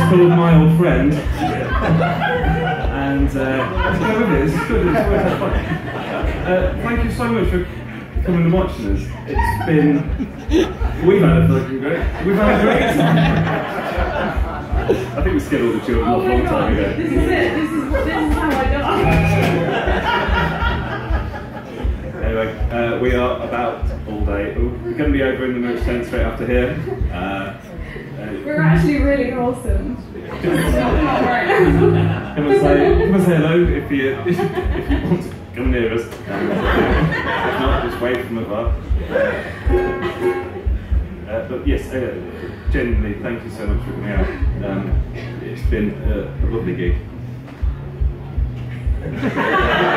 called My Old Friend. And let's go with it. It's good. It's always had fun. Thank you so much for coming and watching us. It's been... We've had a fucking great... We've had a great time. I think we scared all the children off a long time ago. This is it. This is how I die. Anyway, we are about all day. We're going to be over in the merch tent straight after here. We're actually really wholesome. Come and say hello if you want to come near us. If not, just wave from afar. But yes, genuinely, thank you so much for coming out. It's been a lovely gig.